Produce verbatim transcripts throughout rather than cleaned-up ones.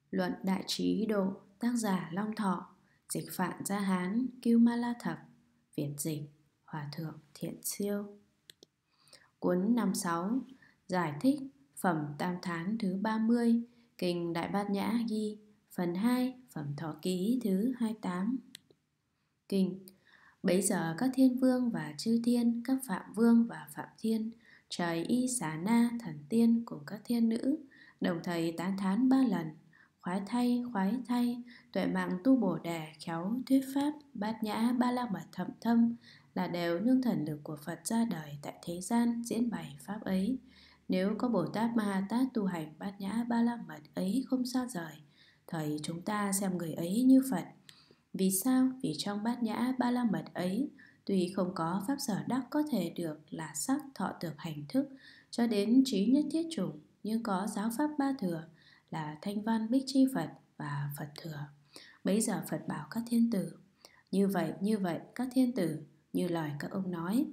Luận Đại Trí Độ, tác giả Long Thọ, dịch Phạn Gia Hán, Kiêu Ma La Thập, Việt dịch Hòa thượng Thiện Siêu. Cuốn năm sáu, giải thích phẩm Tam Thán thứ ba mươi, kinh Đại Bát Nhã ghi, phần hai, phẩm Thọ Ký thứ hai mươi tám. Kinh: Bấy giờ các thiên vương và chư thiên, các phạm vương và phạm thiên, trời y xà na, thần tiên cùng các thiên nữ đồng thời tán thán ba lần: khoái thay, khoái thay, tuệ mạng tu bồ đề, khéo thuyết pháp, bát nhã ba la mật thậm thâm, là đều nương thần lực của Phật ra đời tại thế gian diễn bày pháp ấy. Nếu có Bồ Tát Ma Ha Tát tu hành bát nhã ba la mật ấy không xa rời, thời chúng ta xem người ấy như Phật. Vì sao? Vì trong bát nhã ba la mật ấy, tuy không có pháp sở đắc có thể được là sắc, thọ, tưởng, hành, thức cho đến trí nhất thiết chủng, nhưng có giáo pháp ba thừa là thanh văn, bích chi Phật và Phật thừa. Bấy giờ Phật bảo các thiên tử: như vậy, như vậy các thiên tử, như lời các ông nói.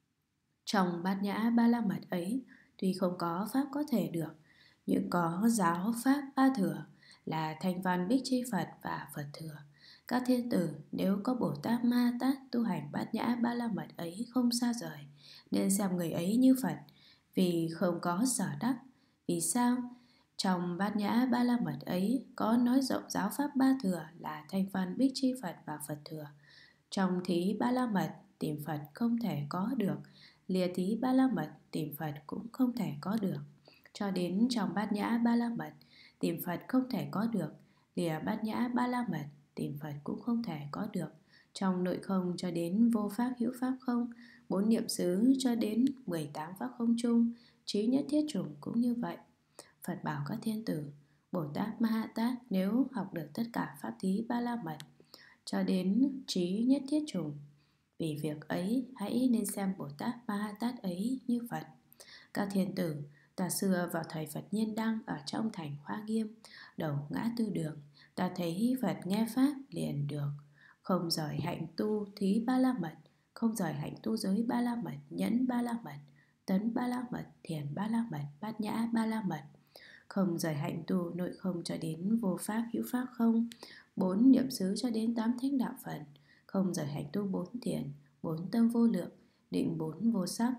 Trong bát nhã ba la mật ấy, tuy không có pháp có thể được, nhưng có giáo pháp ba thừa là thanh văn, bích chi Phật và Phật thừa. Các thiên tử nếu có Bồ Tát Ma Ha Tát tu hành bát nhã ba la mật ấy không xa rời, nên xem người ấy như Phật, vì không có sở đắc. Vì sao? Trong bát nhã ba la mật ấy có nói rộng giáo pháp ba thừa là thanh văn, bích chi Phật và Phật thừa. Trong thí ba la mật tìm Phật không thể có được, lìa thí ba la mật tìm Phật cũng không thể có được. Cho đến trong bát nhã ba la mật tìm Phật không thể có được, lìa bát nhã ba la mật tìm Phật cũng không thể có được. Trong nội không cho đến vô pháp hữu pháp không, bốn niệm xứ cho đến mười tám pháp không chung, trí nhất thiết chủng cũng như vậy. Phật bảo các thiên tử: Bồ Tát Ma Ha Tát nếu học được tất cả pháp thí ba la mật cho đến trí nhất thiết chủng, vì việc ấy hãy nên xem Bồ Tát Ma Ha Tát ấy như Phật. Các thiên tử, ta xưa vào thời Phật Nhiên Đăng ở trong thành Hoa Nghiêm, đầu ngã tư đường, ta thấy Phật nghe pháp liền được, không rời hạnh tu thí ba la mật, không rời hạnh tu giới ba la mật, nhẫn ba la mật, tấn ba la mật, thiền ba la mật, bát nhã ba la mật, không rời hạnh tu nội không cho đến vô pháp hữu pháp không, bốn niệm xứ cho đến tám thánh đạo phần, không rời hạnh tu bốn thiền, bốn tâm vô lượng, định bốn vô sắc,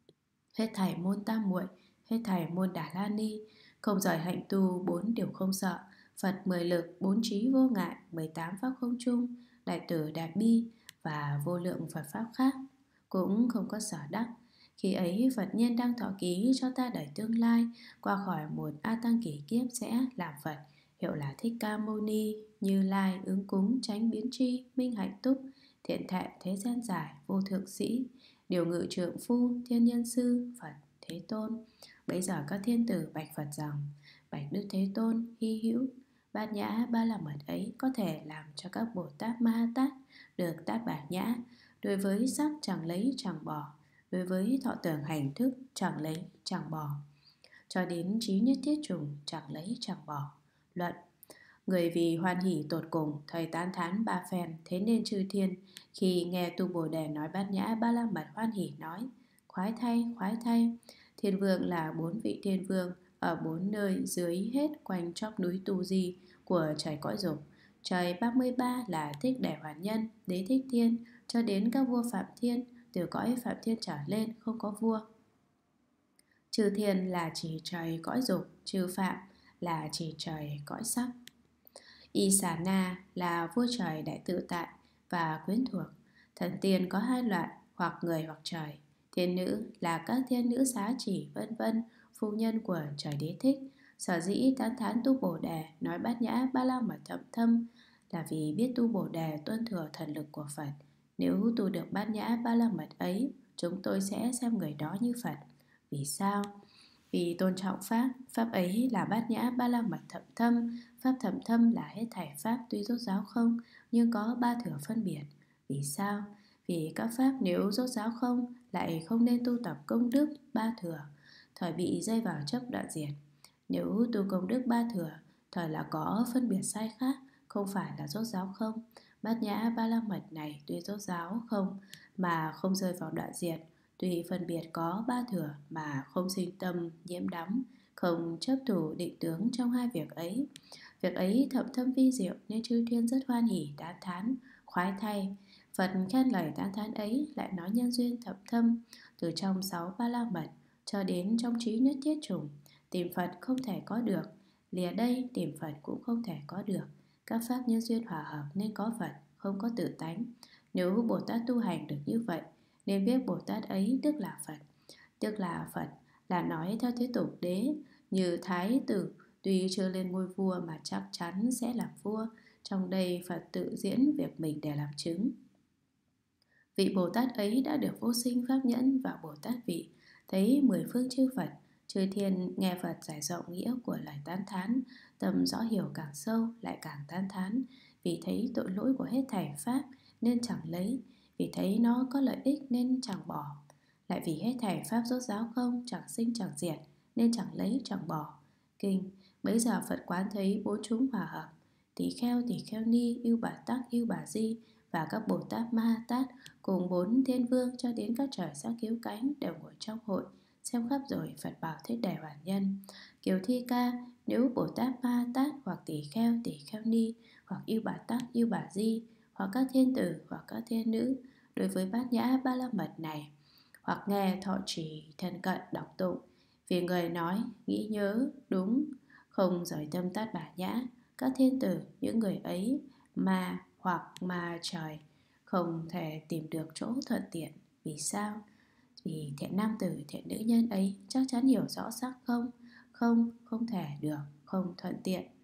hết thảy môn tam muội, hết thảy môn Đà La Ni, không rời hạnh tu bốn điều không sợ, Phật mười lực, bốn trí vô ngại, mười tám pháp không chung, đại tử đại bi và vô lượng Phật pháp khác, cũng không có sở đắc. Khi ấy Phật Nhiên Đăng thọ ký cho ta đời tương lai, qua khỏi một A Tăng kỷ kiếp sẽ làm Phật, hiệu là Thích Ca Mâu Ni, Như Lai, ứng cúng, chánh biến tri, minh hạnh túc, thiện thệ, thế gian giải, vô thượng sĩ, điều ngự trượng phu, thiên nhân sư, Phật Thế Tôn. Bấy giờ các thiên tử bạch Phật rằng: Bạch Đức Thế Tôn, hy hữu bát nhã ba la mật ấy có thể làm cho các Bồ Tát Ma Ha Tát được tát bát nhã, đối với sắc chẳng lấy chẳng bỏ, đối với thọ tưởng hành thức chẳng lấy chẳng bỏ, cho đến trí nhất thiết chủng chẳng lấy chẳng bỏ. Luận: người vì hoan hỷ tột cùng, thời tán thán ba phen, thế nên chư thiên khi nghe tu Bồ Đề nói bát nhã ba la mật hoan hỷ nói: khoái thay, khoái thay. Thiên vương là bốn vị thiên vương ở bốn nơi dưới hết quanh chóp núi Tu Di của trời cõi dục. Trời ba mươi ba là Thích Để Hoàn Nhân, Đế Thích Thiên, cho đến các vua Phạm Thiên, từ cõi Phạm Thiên trở lên không có vua. Chư thiên là chỉ trời cõi dục, chư phạm là chỉ trời cõi sắc. Y xà na là vua trời đại tự tại và quyến thuộc. Thần tiên có hai loại, hoặc người hoặc trời. Thiên nữ là các thiên nữ xá chỉ vân vân, phu nhân của trời Đế Thích. Sở dĩ tán thán tu Bồ Đề nói bát nhã ba la mật thậm thâm là vì biết tu Bồ Đề tuân thừa thần lực của Phật. Nếu tu được bát nhã ba la mật ấy, chúng tôi sẽ xem người đó như Phật. Vì sao? Vì tôn trọng pháp, pháp ấy là bát nhã ba la mật thậm thâm. Pháp thậm thâm là hết thảy pháp tuy rốt ráo không, nhưng có ba thừa phân biệt. Vì sao? Vì các pháp nếu rốt ráo không, lại không nên tu tập công đức ba thừa, thời bị dây vào chấp đoạn diệt. Nếu tu công đức ba thừa, thời là có phân biệt sai khác, không phải là rốt ráo không. Bát nhã ba la mật này tuy rốt ráo không mà không rơi vào đoạn diệt, tuy phân biệt có ba thừa mà không sinh tâm nhiễm đắm, không chấp thủ định tướng trong hai việc ấy. Việc ấy thậm thâm vi diệu nên chư thiên rất hoan hỉ tán thán, khoái thay. Phật khen lời tán thán ấy lại nói nhân duyên thậm thâm, từ trong sáu ba la mật cho đến trong trí nhất thiết chủng. Tìm Phật không thể có được, lìa đây tìm Phật cũng không thể có được. Các pháp nhân duyên hòa hợp nên có Phật, không có tự tánh. Nếu Bồ Tát tu hành được như vậy, nên biết Bồ Tát ấy tức là Phật. Tức là Phật là nói theo thế tục đế, như Thái tử tuy chưa lên ngôi vua mà chắc chắn sẽ làm vua. Trong đây Phật tự diễn việc mình để làm chứng. Vị Bồ Tát ấy đã được vô sinh pháp nhẫn và Bồ Tát vị, thấy mười phương chư Phật, chư thiên nghe Phật giải rộng nghĩa của lời tán thán, tâm rõ hiểu càng sâu lại càng tán thán. Vì thấy tội lỗi của hết thảy pháp nên chẳng lấy, vì thấy nó có lợi ích nên chẳng bỏ, lại vì hết thảy pháp rốt ráo không, chẳng sinh chẳng diệt nên chẳng lấy chẳng bỏ. Kinh. Bấy giờ Phật quán thấy bốn chúng hòa hợp, Tỳ Kheo, Tỳ Kheo Ni, Yêu Bà Tắc, Yêu Bà Di và các Bồ Tát Ma Ha Tát cùng bốn thiên vương cho đến các trời sắc cứu cánh đều ngồi trong hội, xem khắp rồi Phật bảo Thích Đại Hoàn Nhân: Kiều Thi Ca, nếu Bồ Tát Ma Ha Tát hoặc Tỳ Kheo, Tỳ Kheo Ni hoặc Yêu Bà Tắc, Yêu Bà Di hoặc các thiên tử hoặc các thiên nữ đối với bát nhã ba la mật này, hoặc nghe thọ trì thân cận đọc tụng, vì người nói nghĩ nhớ đúng, không rời tâm tát bát nhã, các thiên tử những người ấy mà hoặc mà trời không thể tìm được chỗ thuận tiện. Vì sao? Vì thiện nam tử thiện nữ nhân ấy chắc chắn hiểu rõ sắc không, không không thể được, không thuận tiện.